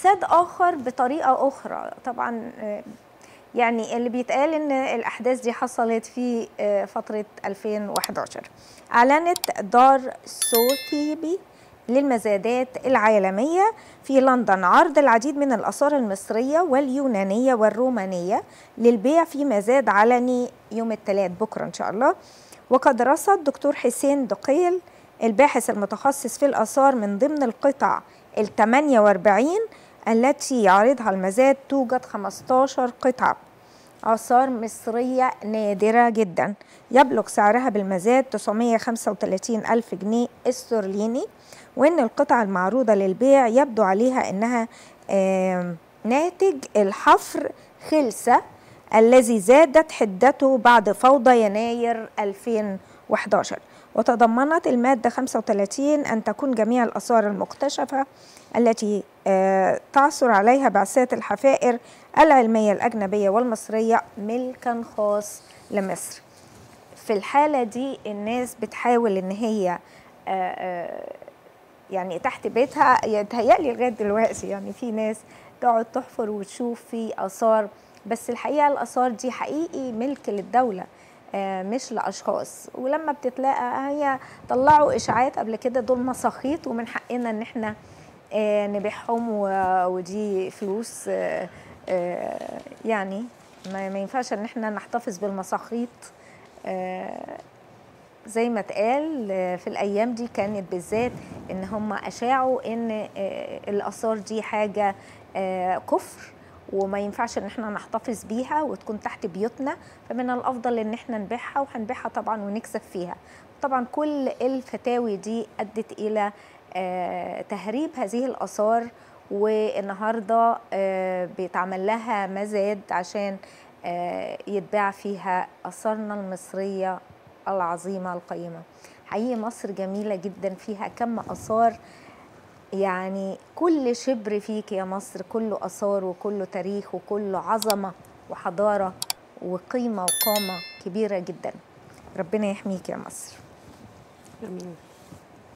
ساد آخر بطريقة أخرى. طبعا يعني اللي بيتقال إن الأحداث دي حصلت في فترة 2011. أعلنت دار سوثيبي للمزادات العالمية في لندن عرض العديد من الآثار المصرية واليونانية والرومانية للبيع في مزاد علني يوم الثلاث بكرة إن شاء الله. وقد رصد دكتور حسين دقيل الباحث المتخصص في الآثار من ضمن القطع ال 48 التي يعرضها المزاد توجد 15 قطعة آثار مصرية نادرة جدا يبلغ سعرها بالمزاد 935 ألف جنيه استرليني، وإن القطعة المعروضة للبيع يبدو عليها أنها ناتج الحفر خلسة الذي زادت حدته بعد فوضى يناير 2011. وتضمنت المادة 35 أن تكون جميع الآثار المكتشفة التي تعثر عليها بعثات الحفائر العلمية الأجنبية والمصرية ملكا خاص لمصر. في الحالة دي الناس بتحاول إن هي يعني تحت بيتها، يتهيألي لغاية دلوقتي يعني في ناس تقعد تحفر وتشوف في آثار، بس الحقيقة الآثار دي حقيقي ملك للدولة مش لأشخاص. ولما بتتلاقى هي طلعوا إشاعات قبل كده دول مساخيط ومن حقنا إن احنا نبيعهم ودي فلوس، يعني ما ينفعش إن احنا نحتفظ بالمساخيط. زي ما اتقال في الأيام دي كانت بالذات إن هم أشاعوا إن الآثار دي حاجة كفر وما ينفعش ان احنا نحتفظ بيها وتكون تحت بيوتنا، فمن الافضل ان احنا نبيعها، وهنبيعها طبعا ونكسب فيها. طبعا كل الفتاوي دي ادت الى تهريب هذه الاثار، والنهارده بيتعمل لها مزاد عشان يتباع فيها اثارنا المصريه العظيمه القيمه. حقيقي مصر جميله جدا، فيها كم اثار، يعني كل شبر فيك يا مصر كله آثار وكله تاريخ وكله عظمة وحضارة وقيمة وقامة كبيرة جدا. ربنا يحميك يا مصر. آمين.